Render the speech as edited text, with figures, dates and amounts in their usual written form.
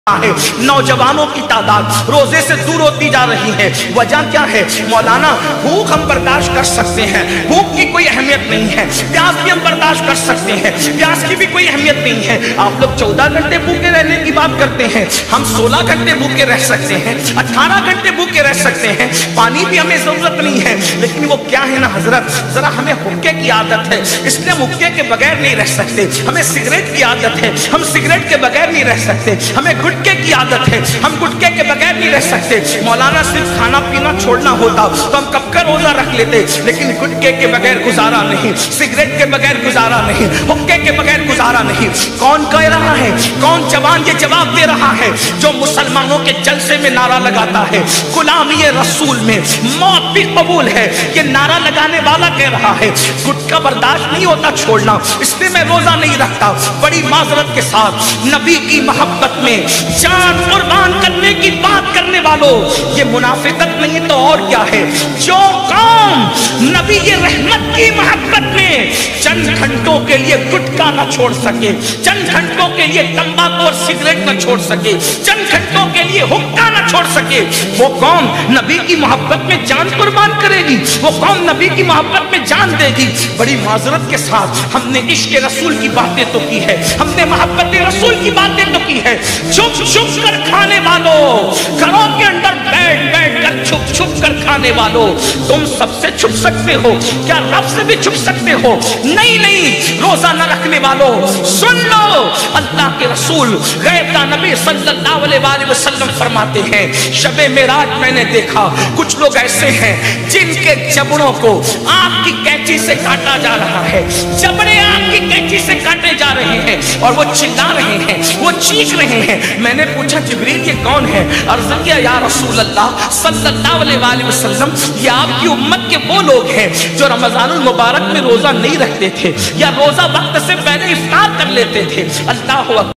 ہے نوجوانوں کی تعداد روزے سے دور ہوتی جا رہی ہے۔ وجہ کیا ہے؟ مولانا بھوک ہم برداشت کر سکتے ہیں، بھوک کی کوئی اہمیت نہیں ہے، پیاس بھی ہم برداشت کر سکتے ہیں، پیاس کی بھی کوئی اہمیت نہیں ہے۔ آپ لوگ 14 گھنٹے بھوکے رہنے کی بات کرتے ہیں، ہم 16 گھنٹے بھوکے رہ سکتے ہیں، 18 گھنٹے بھوکے رہ سکتے ہیں، پانی بھی ہمیں ضرورت نہیں ہے۔ لیکن وہ کیا ہے نا حضرت، ذرا ہمیں حقے کی عادت ہے، اس لیے ہم حقے کے بغیر نہیں رہ سکتے۔ ہمیں سگریٹ کی عادت ہے، ہم سگریٹ کے بغیر نہیں رہ سکتے۔ ہمیں گٹکے کی عادت ہے، ہم گٹکے کے بغیر نہیں رہ سکتے۔ مولانا صرف کھانا پینا چھوڑنا ہوتا تو ہم کب کا روزہ رکھ لیتے، لیکن گٹکے کے بغیر گزارا نہیں، سگریٹ کے بغیر گزارا نہیں، حقے کے بغیر گزارا نہیں۔ کون کہہ رہا ہے؟ کون جوان یہ جواب دے رہا ہے جو مسلمانوں کے جلسے میں نعرہ لگاتا ہے غلامی رسول میں موت بھی قبول ہے؟ یہ نعرہ لگانے والا کہہ رہا ہے گٹکا برداشت نہیں ہوتا چھوڑنا، اس لیے میں روزہ نہیں رکھتا۔ بڑی معذرت کے ساتھ نبی کی محبت میں جان قربان کرنے کی بات کرنے والوں، یہ منافقت نہیں تو اور کیا ہے؟ جو قوم نبی رحمت کی محبت میں چند گھنٹوں کے لیے گٹکا نہ چھوڑ سکے، چند گھنٹوں کے لیے تمباکو اور سگریٹ نہ چھوڑ سکے، چند گھنٹوں کے لیے حقہ نہ چھوڑ سکے، وہ قوم نبی کی محبت میں جان قربان کرے گی، وہ قوم نبی کی محبت میں جان دے گی۔ بڑی معذرت کے ساتھ ہم نے عشق رسول کی باتیں تو کی ہے، ہم نے محبت رسول کی باتیں تو کی ہے۔ چھپ چھپ کر کھانے والوں، گھروں کے اندر بیٹھ بیٹھ کر چھپ چھپ کر کھانے والوں، تم سب سے چھپ سکتے ہو کیا رب سے بھی چھپ سکتے ہو؟ نہیں نہیں، روزہ نہ رکھنے والوں سن لو، اللہ کے رسول غیب کا نبی صلی اللہ علیہ وآلہ وسلم فرماتے ہیں شب معراج میں نے دیکھا کچھ لوگ ایسے ہیں جن کے جبڑوں کو آگ کی کینچی سے کاٹا جا رہا ہے، جبڑے آگ کی کینچی سے کاٹے جا رہے ہیں اور وہ چلا رہے ہیں، وہ چیخ رہے ہیں۔ میں نے پوچھا جبریل یہ کون ہے؟ عرض کیا یا رسول اللہ صلی اللہ علیہ وآلہ وسلم یہ آپ کی امت کے وہ لوگ ہیں جو رمضان المبارک میں روزہ نہیں رکھتے تھے یا روزہ وقت سے پہلے افطار کر لیتے تھے۔ اللہ